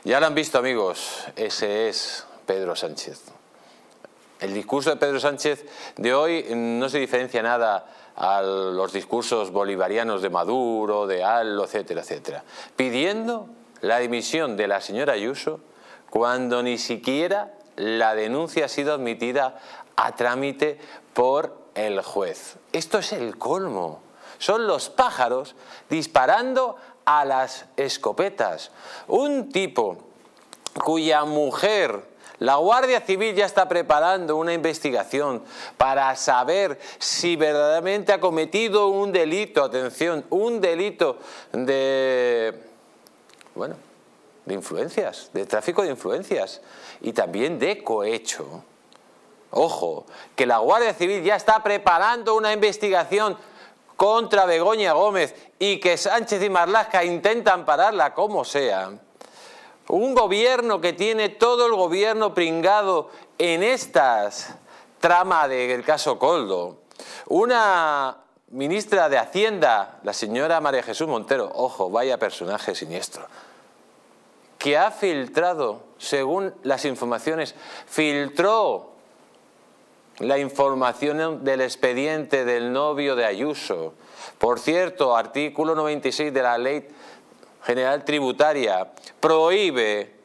Ya lo han visto, amigos, ese es Pedro Sánchez. El discurso de Pedro Sánchez de hoy no se diferencia nada a los discursos bolivarianos de Maduro, de ALO, etcétera, etcétera. Pidiendo la dimisión de la señora Ayuso cuando ni siquiera la denuncia ha sido admitida a trámite por el juez. Esto es el colmo. Son los pájaros disparando a las escopetas. Un tipo cuya mujer, la Guardia Civil, ya está preparando una investigación para saber si verdaderamente ha cometido un delito, atención, un delito de influencias, de tráfico de influencias y también de cohecho. Ojo, que la Guardia Civil ya está preparando una investigación contra Begoña Gómez y que Sánchez y Marlaska intentan pararla como sea. Un gobierno que tiene todo el gobierno pringado en estas tramas del caso Koldo. Una ministra de Hacienda, la señora María Jesús Montero, ojo, vaya personaje siniestro, que ha filtrado, según las informaciones, filtró la información del expediente del novio de Ayuso. Por cierto, artículo 96 de la Ley General Tributaria prohíbe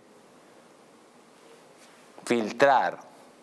filtrar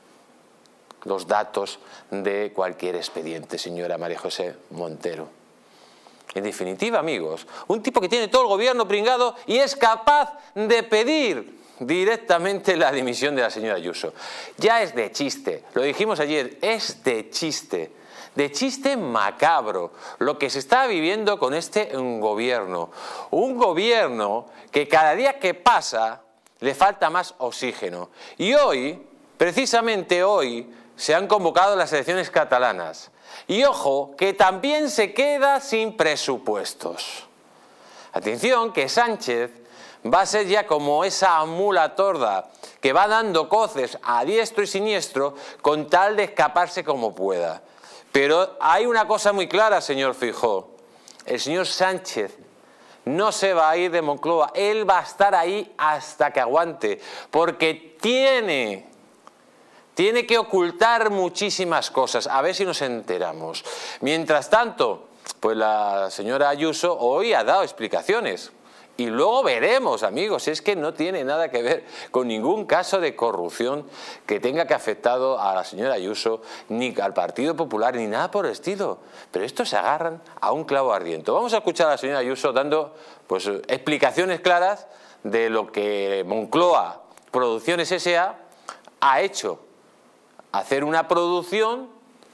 los datos de cualquier expediente, señora María José Montero. En definitiva, amigos, un tipo que tiene todo el gobierno pringado y es capaz de pedir directamente la dimisión de la señora Ayuso. Ya es de chiste, lo dijimos ayer, es de chiste macabro lo que se está viviendo con este gobierno. Un gobierno que cada día que pasa le falta más oxígeno. Y hoy, precisamente hoy, se han convocado las elecciones catalanas. Y ojo, que también se queda sin presupuestos. Atención, que Sánchez va a ser ya como esa mula torda que va dando coces a diestro y siniestro con tal de escaparse como pueda. Pero hay una cosa muy clara, señor Feijóo. El señor Sánchez no se va a ir de Moncloa. Él va a estar ahí hasta que aguante. Porque tiene que ocultar muchísimas cosas. A ver si nos enteramos. Mientras tanto, pues la señora Ayuso hoy ha dado explicaciones. Y luego veremos, amigos, es que no tiene nada que ver con ningún caso de corrupción que tenga que afectado a la señora Ayuso, ni al Partido Popular, ni nada por el estilo. Pero estos se agarran a un clavo ardiente. Vamos a escuchar a la señora Ayuso dando pues, explicaciones claras de lo que Moncloa Producciones S.A. ha hecho. Hacer una producción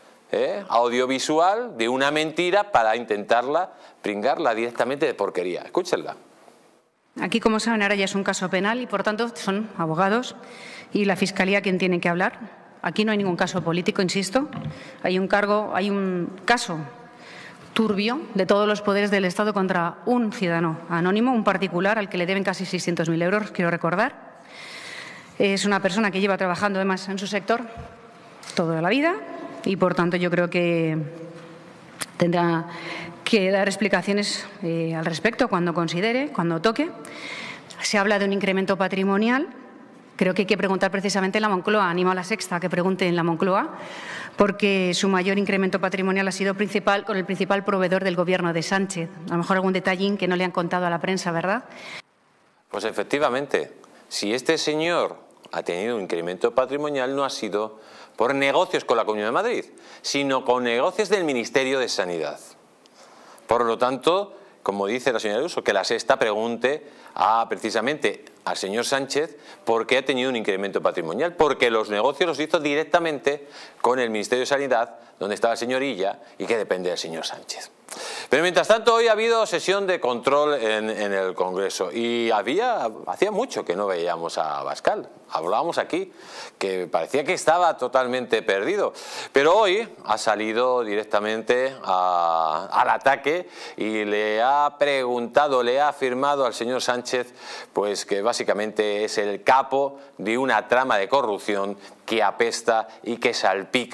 audiovisual de una mentira para intentarla pringarla directamente de porquería. Escúchenla. Aquí, como saben, ahora ya es un caso penal y, por tanto, son abogados y la Fiscalía quien tiene que hablar. Aquí no hay ningún caso político, insisto. Hay un caso turbio de todos los poderes del Estado contra un ciudadano anónimo, un particular al que le deben casi 600.000 euros, quiero recordar. Es una persona que lleva trabajando, además, en su sector toda la vida y, por tanto, yo creo que tendrá que dar explicaciones al respecto cuando considere, cuando toque. Se habla de un incremento patrimonial. Creo que hay que preguntar precisamente en la Moncloa. Animo a La Sexta a que pregunte en la Moncloa, porque su mayor incremento patrimonial ha sido con el principal proveedor del Gobierno de Sánchez. A lo mejor algún detallín que no le han contado a la prensa, ¿verdad? Pues efectivamente, si este señor ha tenido un incremento patrimonial, no ha sido por negocios con la Comunidad de Madrid, sino con negocios del Ministerio de Sanidad. Por lo tanto, como dice la señora Ayuso, que La Sexta pregunte precisamente al señor Sánchez por qué ha tenido un incremento patrimonial, porque los negocios los hizo directamente con el Ministerio de Sanidad, donde estaba el señor Illa y que depende del señor Sánchez. Pero mientras tanto, hoy ha habido sesión de control en el Congreso y hacía mucho que no veíamos a Abascal. Hablábamos aquí que parecía que estaba totalmente perdido, pero hoy ha salido directamente al ataque y le ha preguntado, le ha afirmado al señor Sánchez pues que básicamente es el capo de una trama de corrupción que apesta y que salpica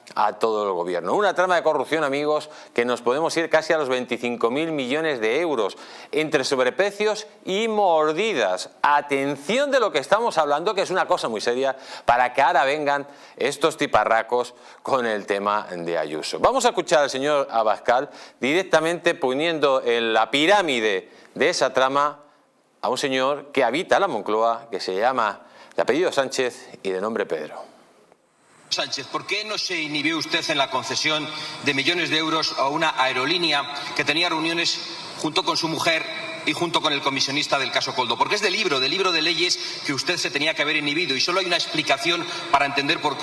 a todo el gobierno. Una trama de corrupción, amigos, que nos podemos ir casi a los 25.000 millones de euros entre sobreprecios y mordidas. Atención de lo que estamos hablando, que es una cosa muy seria, para que ahora vengan estos tiparracos con el tema de Ayuso. Vamos a escuchar al señor Abascal directamente poniendo en la pirámide de esa trama a un señor que habita la Moncloa, que se llama de apellido Sánchez y de nombre Pedro. Sánchez, ¿por qué no se inhibió usted en la concesión de millones de euros a una aerolínea que tenía reuniones junto con su mujer y junto con el comisionista del caso Koldo? Porque es del libro de leyes que usted se tenía que haber inhibido, y solo hay una explicación para entender por qué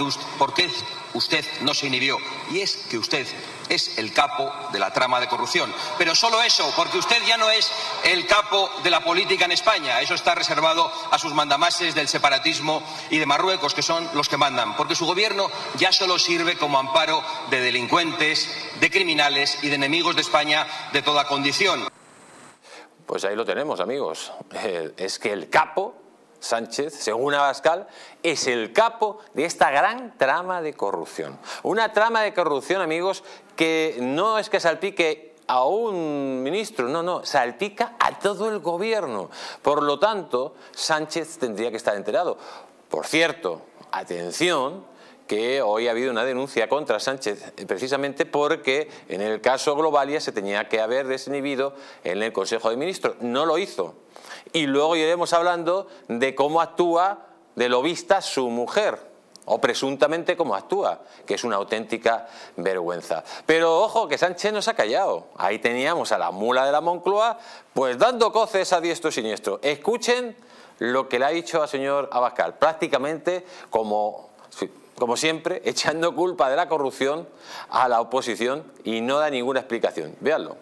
usted no se inhibió, y es que usted es el capo de la trama de corrupción. Pero solo eso, porque usted ya no es el capo de la política en España. Eso está reservado a sus mandamases del separatismo y de Marruecos, que son los que mandan. Porque su gobierno ya solo sirve como amparo de delincuentes, de criminales y de enemigos de España de toda condición. Pues ahí lo tenemos, amigos. Es que el capo Sánchez, según Abascal, es el capo de esta gran trama de corrupción. Una trama de corrupción, amigos, que no es que salpique a un ministro, no, salpica a todo el gobierno. Por lo tanto, Sánchez tendría que estar enterado. Por cierto, atención, que hoy ha habido una denuncia contra Sánchez precisamente porque en el caso Globalia se tenía que haber desinhibido en el Consejo de Ministros. No lo hizo. Y luego iremos hablando de cómo actúa de lobista su mujer, o presuntamente cómo actúa, que es una auténtica vergüenza. Pero ojo, que Sánchez no se ha callado. Ahí teníamos a la mula de la Moncloa, pues dando coces a diestro y siniestro. Escuchen lo que le ha dicho al señor Abascal, prácticamente como siempre, echando culpa de la corrupción a la oposición, y no da ninguna explicación. Véanlo.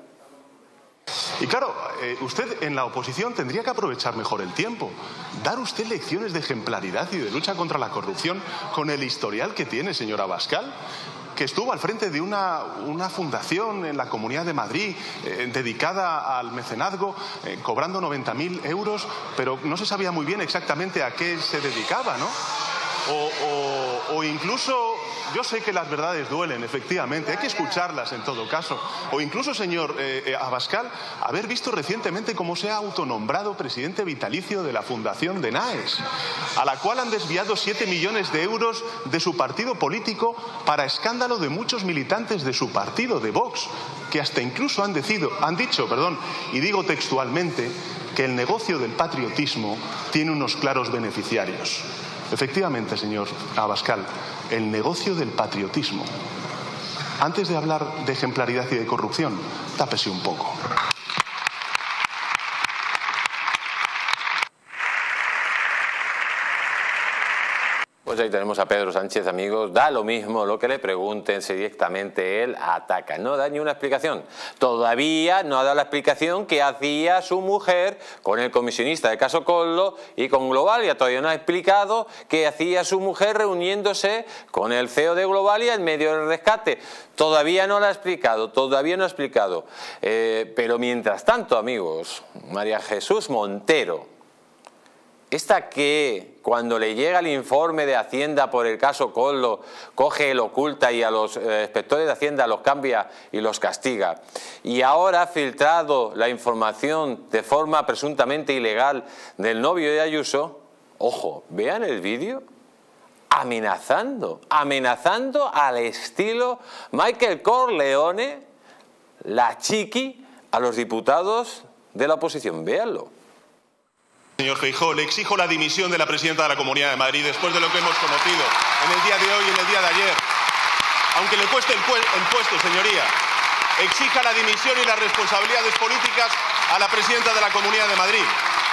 Y claro, usted en la oposición tendría que aprovechar mejor el tiempo, dar usted lecciones de ejemplaridad y de lucha contra la corrupción con el historial que tiene, señor Abascal, que estuvo al frente de una fundación en la Comunidad de Madrid dedicada al mecenazgo, cobrando 90.000 euros, pero no se sabía muy bien exactamente a qué se dedicaba, ¿no? O incluso, yo sé que las verdades duelen, efectivamente, hay que escucharlas en todo caso. O incluso, señor Abascal, haber visto recientemente cómo se ha autonombrado presidente vitalicio de la Fundación de Naes, a la cual han desviado 7 millones de euros de su partido político para escándalo de muchos militantes de su partido, de Vox, que hasta incluso han dicho, y digo textualmente, que el negocio del patriotismo tiene unos claros beneficiarios. Efectivamente, señor Abascal, el negocio del patriotismo. Antes de hablar de ejemplaridad y de corrupción, tápese un poco. Pues ahí tenemos a Pedro Sánchez, amigos. Da lo mismo lo que le pregunten, si directamente él ataca. No da ni una explicación. Todavía no ha dado la explicación que hacía su mujer con el comisionista del caso Koldo y con Globalia. Todavía no ha explicado qué hacía su mujer reuniéndose con el CEO de Globalia en medio del rescate. Todavía no lo ha explicado, pero mientras tanto, amigos, María Jesús Montero, esta que cuando le llega el informe de Hacienda por el caso Koldo, coge y lo oculta y a los inspectores de Hacienda los cambia y los castiga. Y ahora ha filtrado la información de forma presuntamente ilegal del novio de Ayuso. Ojo, vean el vídeo. Amenazando al estilo Michael Corleone, la chiqui, a los diputados de la oposición. Véanlo. Señor Feijóo, le exijo la dimisión de la presidenta de la Comunidad de Madrid después de lo que hemos conocido en el día de hoy y en el día de ayer. Aunque le cueste el puesto, señoría, exija la dimisión y las responsabilidades políticas a la presidenta de la Comunidad de Madrid.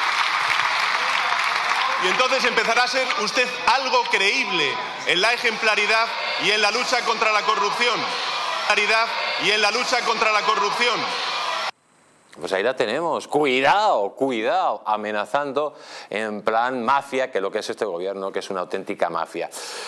Y entonces empezará a ser usted algo creíble en la ejemplaridad y en la lucha contra la corrupción. Pues ahí la tenemos. Cuidado, amenazando en plan mafia, que es lo que es este gobierno, que es una auténtica mafia.